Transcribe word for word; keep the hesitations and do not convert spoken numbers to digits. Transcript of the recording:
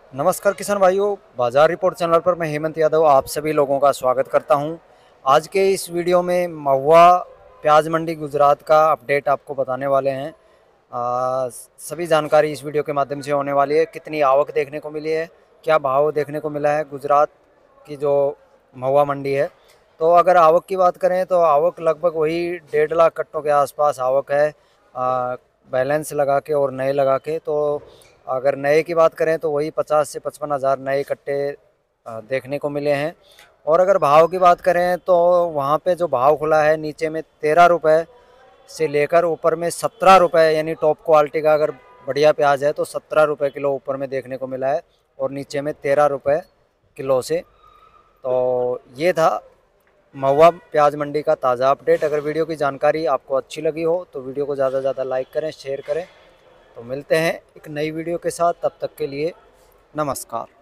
नमस्कार किसान भाइयों, बाजार रिपोर्ट चैनल पर मैं हेमंत यादव आप सभी लोगों का स्वागत करता हूं। आज के इस वीडियो में महुआ प्याज मंडी गुजरात का अपडेट आपको बताने वाले हैं। आ, सभी जानकारी इस वीडियो के माध्यम से होने वाली है। कितनी आवक देखने को मिली है, क्या भाव देखने को मिला है गुजरात की जो महुआ मंडी है। तो अगर आवक की बात करें तो आवक लगभग वही डेढ़ लाख कट्टों के आसपास आवक है, आ, बैलेंस लगा के और नए लगा के। तो अगर नए की बात करें तो वही पचास से पचपन हज़ार नए कट्टे देखने को मिले हैं। और अगर भाव की बात करें तो वहाँ पे जो भाव खुला है नीचे में तेरह रुपये से लेकर ऊपर में सत्रह रुपये, यानी टॉप क्वालिटी का अगर बढ़िया प्याज है तो सत्रह रुपये किलो ऊपर में देखने को मिला है और नीचे में तेरह रुपये किलो से। तो ये था महुआ प्याज मंडी का ताज़ा अपडेट। अगर वीडियो की जानकारी आपको अच्छी लगी हो तो वीडियो को ज़्यादा से ज़्यादा लाइक करें, शेयर करें। तो मिलते हैं एक नई वीडियो के साथ, तब तक के लिए नमस्कार।